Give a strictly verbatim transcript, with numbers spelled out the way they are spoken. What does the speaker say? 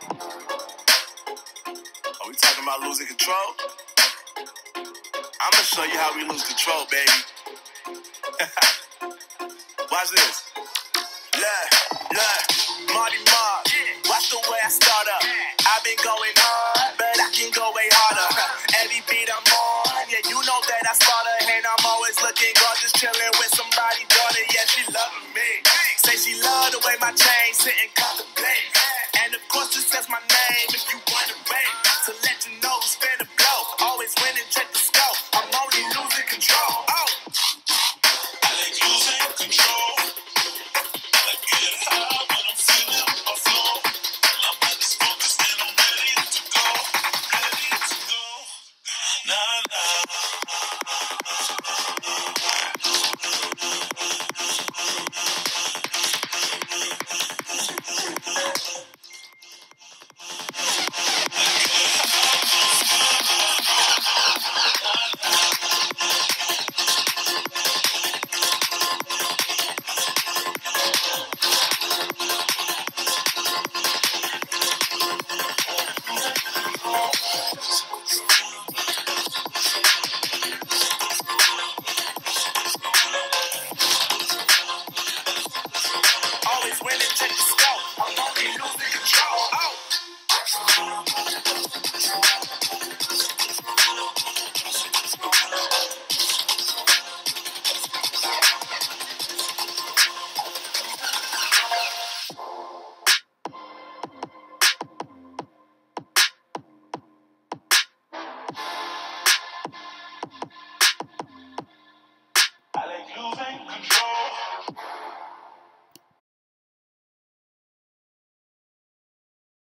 Are we talking about losing control? I'm gonna show you how we lose control, baby. Watch this. Look, look, Marty Mark. Watch the way I start up. I've been going hard, but I can go way harder. Every beat I'm on, yeah, you know that I slaughter. And I'm always looking gorgeous, chilling with somebody's daughter. Yeah, she loving me. Say she love the way my chain sit and contemplate. And of course it says my name if you want to rate. To let you know who's finna blow. Always winning, check the scope. I'm only losing control. Oh, I like losing control. I get high when I'm feeling my flow. My mind is focused and I'm ready to go. Ready to go. Nah, nah. Always winning, check the scope. I'm only losing control. Oh. I like losing control.